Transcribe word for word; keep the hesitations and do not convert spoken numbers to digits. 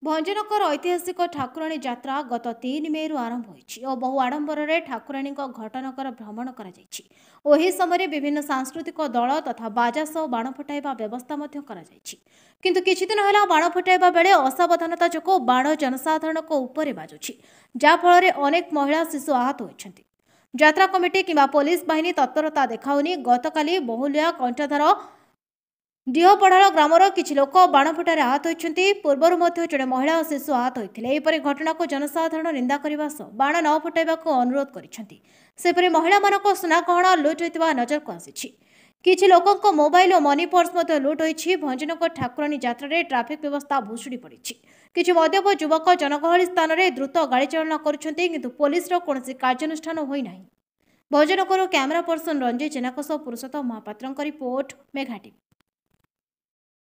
ଭଞ୍ଜନଗର ଐତିହାସିକ ଠାକୁରାଣୀ ଯାତ୍ରା ଗତ ତିନି ମେ ରୁ ଆରମ୍ଭ ହୋଇଛି ଓ ବହୁ ଆଡମ୍ବରରେ ଠାକୁରାଣୀଙ୍କ ଘଟନଗର ଭ୍ରମଣ କରାଯାଇଛି ଓ ଏହି ସମୟରେ ବିଭିନ୍ନ ସାଂସ୍କୃତିକ ଦଳ ତଥା ବାଜା ସହ ବାଣ ଫୁଟାଇବା ବ୍ୟବସ୍ଥା ମଧ୍ୟ କରାଯାଇଛି। କିନ୍ତୁ କିଛି ଦିନ ହେଲା ବାଣ ଫୁଟାଇବା ବେଳେ ଅସାବଧାନତା ଯୋଗୁଁ ବାଣ ଜନସାଧାରଣଙ୍କ ଉପରେ ବାଜୁଛି, ଯାହାଫଳରେ ଅନେକ ମହିଳା ଶିଶୁ ଆହତ ହୋଇଛନ୍ତି। ଯାତ୍ରା କମିଟି କିମ୍ବା ପୋଲିସ ବାହିନୀ ତତ୍ପରତା ଦେଖାଉନି। ଗତକାଲି ବହୁଲିଆ କଣ୍ଟାଧାର ଡିହପଡ଼ାଳ ଗ୍ରାମର କିଛି ଲୋକ ବାଣ ଫୁଟାରେ ଆହତ ହୋଇଛନ୍ତି। ପୂର୍ବରୁ ମଧ୍ୟ ଜଣେ ମହିଳା ଓ ଶିଶୁ ଆହତ ହୋଇଥିଲେ। ଏହିପରି ଘଟଣାକୁ ଜନସାଧାରଣ ନିନ୍ଦା କରିବା ସହ ବାଣ ନ ଫୁଟାଇବାକୁ ଅନୁରୋଧ କରିଛନ୍ତି। ସେପରି ମହିଳାମାନଙ୍କ ସୁନାଗହଣା ଲୁଟ୍ ହୋଇଥିବା ନଜରକୁ ଆସିଛି। କିଛି ଲୋକଙ୍କ ମୋବାଇଲ ଓ ମନି ପର୍ସ ମଧ୍ୟ ଲୁଟ୍ ହୋଇଛି। ଭଞ୍ଜନଗର ଠାକୁରାଣୀ ଯାତ୍ରାରେ ଟ୍ରାଫିକ୍ ବ୍ୟବସ୍ଥା ଭୁଷୁଡ଼ି ପଡ଼ିଛି। କିଛି ମଦ୍ୟପ ଯୁବକ ଜନଗହଳି ସ୍ଥାନରେ ଦ୍ରୁତ ଗାଡ଼ି ଚାଳନା କରୁଛନ୍ତି, କିନ୍ତୁ ପୋଲିସର କୌଣସି କାର୍ଯ୍ୟାନୁଷ୍ଠାନ ହୋଇନାହିଁ। ଭଞ୍ଜନଗରରୁ କ୍ୟାମେରା ପର୍ସନ ରଞ୍ଜିତ ଜେନାଙ୍କ ସହ ପୁରୁଷୋତ୍ତମ ମହାପାତ୍ରଙ୍କ ରିପୋର୍ଟ, ମେଘା ଟିଭି।